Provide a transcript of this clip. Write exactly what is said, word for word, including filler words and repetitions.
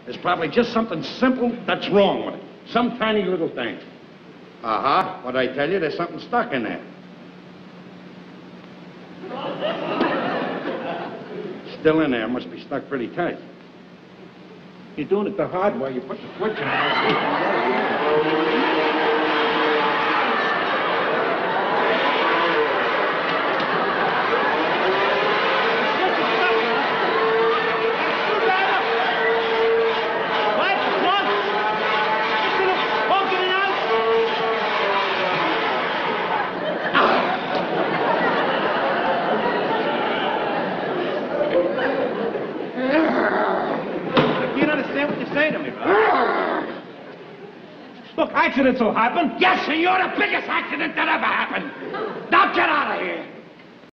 There's probably just something simple that's wrong with it. Some tiny little thing. Uh-huh. What'd I tell you? There's something stuck in there. Still in there. Must be stuck pretty tight. You're doing it the hard way. You put the switch on. Say to me, brother. Look, accidents will happen. Yes, and you're the biggest accident that ever happened. Now get out of here.